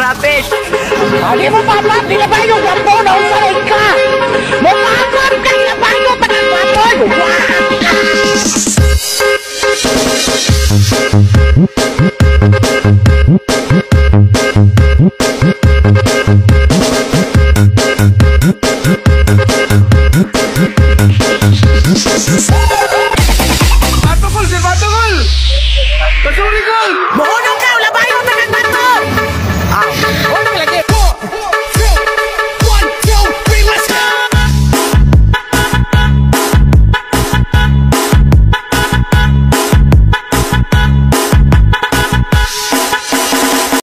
malapit. Hindi mo papap, di na ba yung gambo na usaray ka? Mukakap ka na ba yung panagwapon? Patokol! Si Patokol! Patokol!